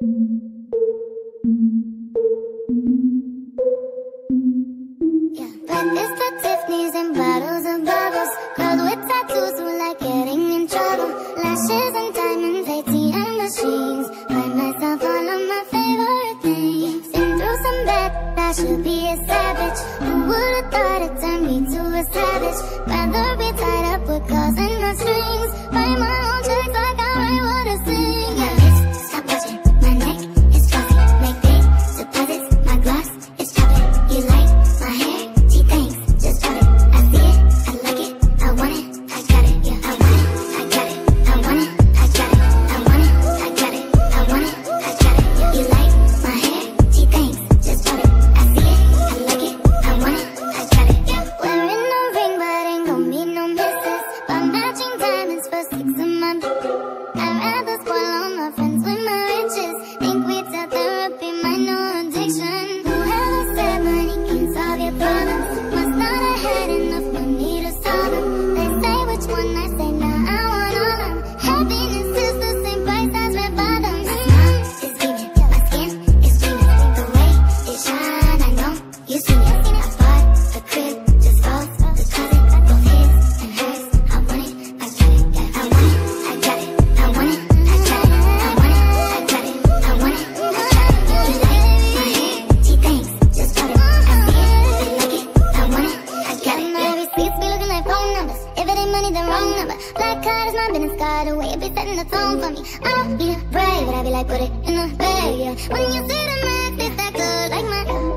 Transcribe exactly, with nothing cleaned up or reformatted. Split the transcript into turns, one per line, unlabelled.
Yeah, breakfast at Tiffany's and bottles of bubbles. Girls with tattoos who like getting in trouble. Lashes and diamonds, A T M machines. Buy myself all of my favorite things. Been through some bad, I should be a savage. Who would've thought it turned me to a savage? Rather be tied up with calls and not strings. Write my own checks like I write what I sing. Yeah, wrist, stop watching. My neck is flossy. Make big deposits. My gloss is chopping. You like my hair? Gee, thanks. Just drop it. I see it. I like it. I want it. I got it. Yeah, I want it. I got it. I want it. I got it. I want it. I got it. I want it. I got it. Yeah, you like my hair? Gee, thanks. Just drop it. I see it. I like it. I want it. I got it. Yeah, wearing no ring, but ain't gon' be no misses. Buy matching diamonds for six of my. I'd rather spoil all my friends with my riches. Think weeds at therapy, my no addiction. Whoever said money can solve your problems must not have had enough money to solve them. They say which one, I say nah, I want all them. Happiness is the same price as red bottoms. My smile is beaming, my skin is gleaming. The way it shine, I know you seen it. I bought a crib, just falls, the closet, both his and hers. I want it, I got it, yeah, I want it, I got it, I want it, I got it, I want it, I got it, I want it, I got it. You like my hair? Gee, thanks, just drop it. I see it, they like it, I want it, I got it. My every sweets be looking like phone numbers. If it ain't money, then wrong number. Black card is my business card, the way it be setting the tone for me. I don't need a brave, but I be like, put it in the bag, yeah. When you see the max, it's that good, like my.